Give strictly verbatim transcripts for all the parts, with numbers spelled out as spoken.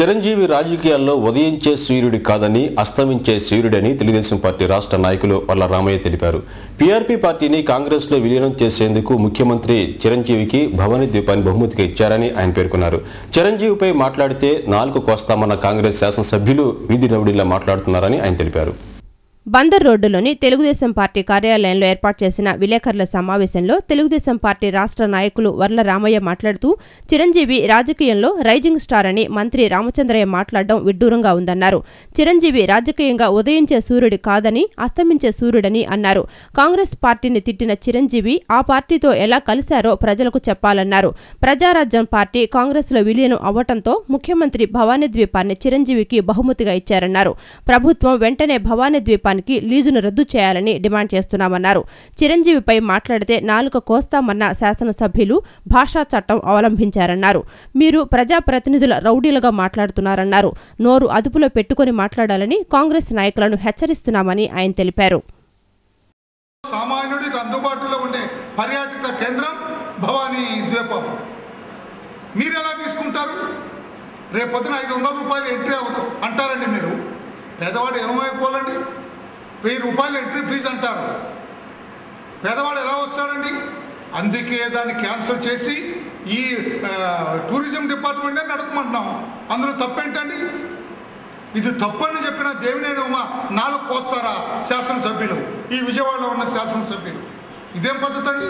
చిరంజీవి రాజకీయాల్లో ఉదయించే సూర్యుడి కాదని అస్తమించే సూర్యుడని తెలుగుదేశం పార్టీ రాష్ట్ర నాయకులు వర్ల రామయ్య తెలిపారు. పీఆర్పీ పార్టీని కాంగ్రెస్ లో విలీనం చేసేందుకు ముఖ్యమంత్రి చిరంజీవికి భవానీ ద్వీపాన్ని బహుమతిగా ఇచ్చారని ఆయన పేర్కొన్నారు. చిరంజీవిపై మాట్లాడితే నాలుగు కోస్తామన్న కాంగ్రెస్ శాసనసభ్యులు వీధి రౌడీలా మాట్లాడుతున్నారని ఆయన తెలిపారు. బందర్ రోడ్డులోని తెలుగుదేశం పార్టీ కార్యాలయంలో ఏర్పాటు చేసిన విలేకరుల సమావేశంలో తెలుగుదేశం పార్టీ రాష్ట్ర నాయకులు వర్ల రామయ్య మాట్లాడుతూ చిరంజీవి రాజకీయంలో రైజింగ్ స్టార్ అని మంత్రి రామచంద్రయ్య మాట్లాడడం విడ్డూరంగా ఉందన్నారు. చిరంజీవి రాజకీయంగా ఉదయించే సూర్యుడి కాదని అస్తమించే సూర్యుడని అన్నారు. కాంగ్రెస్ పార్టీని తిట్టిన చిరంజీవి ఆ పార్టీతో ఎలా కలిశారో ప్రజలకు చెప్పాలన్నారు. ప్రజారాజ్యం పార్టీ కాంగ్రెస్లో విలీనం అవ్వటంతో ముఖ్యమంత్రి భవానీ ద్వీపాన్ని చిరంజీవికి బహుమతిగా ఇచ్చారన్నారు. ప్రభుత్వం వెంటనే భవానీ ద్వీపాన్ని లీజును రద్దు చేయాలని డిమాండ్ చేస్తున్నామన్నారు. చిరంజీవిపై మాట్లాడితే నాలుక కోస్తామన్న శాసనసభ్యులు భాషా చట్టం అవలంబించారన్నారు. మీరు ప్రజాప్రతినిధుల రౌడీలుగా మాట్లాడుతున్నారన్నారు. నోరు అదుపులో పెట్టుకుని మాట్లాడాలని కాంగ్రెస్ నాయకులను హెచ్చరిస్తున్నామని ఆయన తెలిపారు. సామాన్యుడికి అందుబాటులో ఉండే పర్యాటక కేంద్రం భవానీ ద్వీపం మీరు ఎలా తీసుకుంటారు? రేపొద్దున ఐదు వందల రూపాయలు ఎంట్రీ అవ్వదు అంటారండి. మీరు పేదవాడు ఏమైపోవాలండి? వెయ్యి రూపాయలు ఎంట్రీ ఫీజు అంటారు. పేదవాడు ఎలా వస్తాడండి? అందుకే దాన్ని క్యాన్సిల్ చేసి ఈ టూరిజం డిపార్ట్మెంటే నడపమంటున్నాం. అందులో తప్పేంటండి? ఇది తప్పని చెప్పిన దేవినేని ఉమా నాలుగు కోస్తారా శాసనసభ్యులు, ఈ విజయవాడలో ఉన్న శాసనసభ్యులు? ఇదేం పద్ధతి అండి?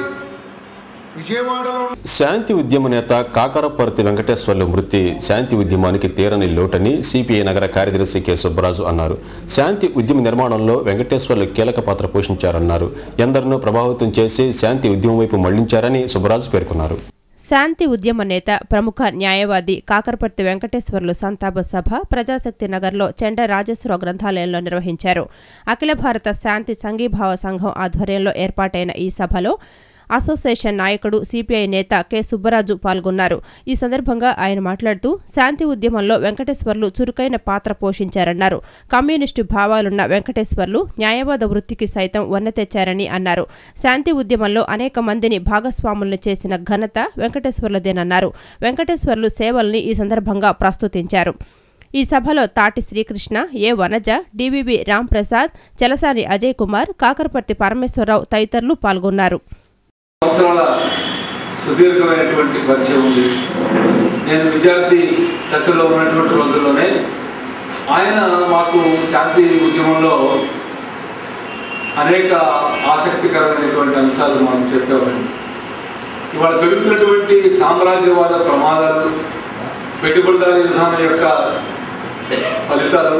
విజయవాడలో శాంతి ఉద్యమ నేత కాకరపర్తి వెంకటేశ్వర్లు మృతి శాంతి ఉద్యమానికి తీరని లోటని సిపిఐ నగర కార్యదర్శి కె సుబ్బరాజు అన్నారు. శాంతి ఉద్యమ నిర్మాణంలో వెంకటేశ్వర్లు కీలక పాత్ర పోషించారన్నారు. ఎందరినో ప్రభావితం చేసి శాంతి ఉద్యమం వైపు మళ్లించారని సుబ్బరాజు పేర్కొన్నారు. శాంతి ఉద్యమ నేత ప్రముఖ న్యాయవాది కాకరపర్తి వెంకటేశ్వర్లు సంతాప సభ ప్రజాశక్తి నగర్లో చెండ రాజేశ్వరరావు గ్రంథాలయంలో నిర్వహించారు. అఖిల భారత శాంతి సంఘీభావ సంఘం ఆధ్వర్యంలో ఏర్పాటైన ఈ సభలో అసోసియేషన్ నాయకుడు సిపిఐ నేత కె సుబ్బరాజు పాల్గొన్నారు. ఈ సందర్భంగా ఆయన మాట్లాడుతూ శాంతి ఉద్యమంలో వెంకటేశ్వర్లు చురుకైన పాత్ర పోషించారన్నారు. కమ్యూనిస్టు భావాలున్న వెంకటేశ్వర్లు న్యాయవాద వృత్తికి సైతం వన్నె తెచ్చారని అన్నారు. శాంతి ఉద్యమంలో అనేక మందిని భాగస్వాములను చేసిన ఘనత వెంకటేశ్వర్లదేనన్నారు. వెంకటేశ్వర్లు సేవల్ని ఈ సందర్భంగా ప్రస్తుతించారు. ఈ సభలో తాటి శ్రీకృష్ణ, ఏ వనజ, డివివి రాంప్రసాద్, చలసాని అజయ్ కుమార్, కాకరపర్తి పరమేశ్వరరావు తదితరులు పాల్గొన్నారు. సంవత్సరాల సుదీర్ఘమైనటువంటి పరిచయం ఉంది. నేను విద్యార్థి దశలో ఉన్నటువంటి రోజుల్లోనే ఆయన మాకు శాంతి ఉద్యమంలో అనేక ఆసక్తికరమైనటువంటి అంశాలు మనం చెప్పేవారు. ఇవాళ పెరుగుతున్నటువంటి సామ్రాజ్యవాద ప్రమాదాలు, పెట్టుబడిదారీ విధానం యొక్క ఫలితాలు,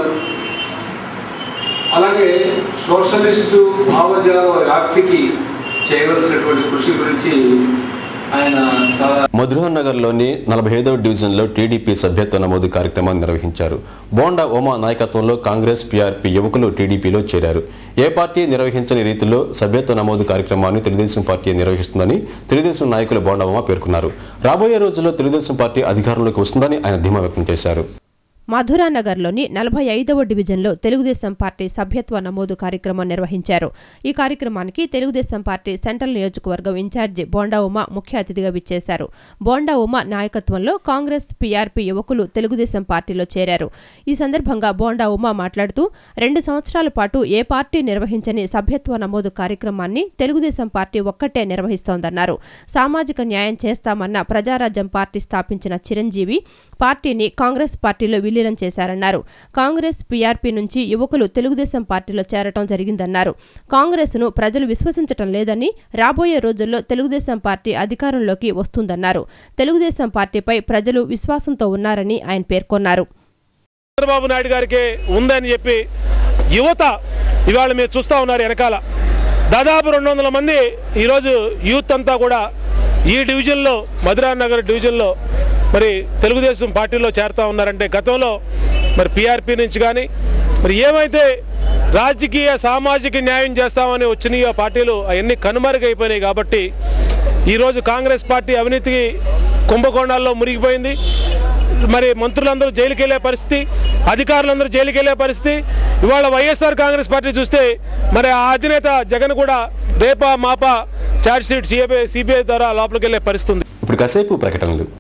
అలాగే సోషలిస్టు భావజాల వ్యాప్తికి చేయవలసినటువంటి కృషి గురించి ఆయన మధురన్ నగర్లోని నలభై ఐదవ డివిజన్లో టీడీపీ సభ్యత్వ నమోదు కార్యక్రమాన్ని నిర్వహించారు. బోండా ఉమా నాయకత్వంలో కాంగ్రెస్ పీఆర్పీ యువకులు టీడీపీలో చేరారు. ఏ పార్టీ నిర్వహించని రీతిలో సభ్యత్వ నమోదు కార్యక్రమాన్ని తెలుగుదేశం పార్టీ నిర్వహిస్తుందని తెలుగుదేశం నాయకులు బోండా ఉమా పేర్కొన్నారు. రాబోయే రోజుల్లో తెలుగుదేశం పార్టీ అధికారంలోకి వస్తుందని ఆయన ధీమా వ్యక్తం చేశారు. మధురానగర్లోని నలభై ఐదవ డివిజన్లో తెలుగుదేశం పార్టీ సభ్యత్వ నమోదు కార్యక్రమం నిర్వహించారు. ఈ కార్యక్రమానికి తెలుగుదేశం పార్టీ సెంట్రల్ నియోజకవర్గం ఇన్ఛార్జి బోండా ఉమా ముఖ్య అతిథిగా విచ్చేశారు. బోండా ఉమా నాయకత్వంలో కాంగ్రెస్ పీఆర్పీ యువకులు తెలుగుదేశం పార్టీలో చేరారు. ఈ సందర్భంగా బోండా ఉమా మాట్లాడుతూ రెండు సంవత్సరాల పాటు ఏ పార్టీ నిర్వహించని సభ్యత్వ నమోదు కార్యక్రమాన్ని తెలుగుదేశం పార్టీ ఒక్కటే నిర్వహిస్తోందన్నారు. సామాజిక న్యాయం చేస్తామన్న ప్రజారాజ్యం పార్టీ స్థాపించిన చిరంజీవి పార్టీని కాంగ్రెస్ పార్టీలో విలీనం చేశారన్నారు. కాంగ్రెస్ పీఆర్పీ నుంచి యువకులు తెలుగుదేశం పార్టీలో చేరటం జరిగిందన్నారు. కాంగ్రెస్ ను ప్రజలు విశ్వసించటం లేదని, రాబోయే రోజుల్లో తెలుగుదేశం పార్టీ అధికారంలోకి వస్తుందన్నారు. తెలుగుదేశం పార్టీపై ప్రజలు విశ్వాసంతో ఉన్నారని ఆయన పేర్కొన్నారు. చంద్రబాబు నాయుడు గారికి ఉందని చెప్పి యువత ఇవాళ మీరు చూస్తూ ఉన్నారు. వెనకాల దాదాపు రెండు వందల మంది ఈరోజు యూత్ అంతా కూడా ఈ డివిజన్లో మధురాన్ నగర్ డివిజన్లో మరి తెలుగుదేశం పార్టీలో చేరుతూ ఉన్నారంటే, గతంలో మరి పీఆర్పీ నుంచి కానీ మరి ఏమైతే రాజకీయ సామాజిక న్యాయం చేస్తామని వచ్చినాయో పార్టీలు అవన్నీ కనుమరుగైపోయినాయి. కాబట్టి ఈరోజు కాంగ్రెస్ పార్టీ అవినీతికి కుంభకోణాల్లో మునిగిపోయింది. మరి మంత్రులందరూ జైలుకి వెళ్ళే పరిస్థితి, అధికారులందరూ జైలుకి వెళ్ళే పరిస్థితి. ఇవాళ వైఎస్ఆర్ కాంగ్రెస్ పార్టీ చూస్తే మరి ఆ అధినేత జగన్ కూడా రేపా మాపా ఛార్జ్ షీట్ సిబిఐ ద్వారా లోపలికి వెళ్ళే పరిస్థితి ఉంది. ఇప్పుడు కాసేపు ప్రకటనలు.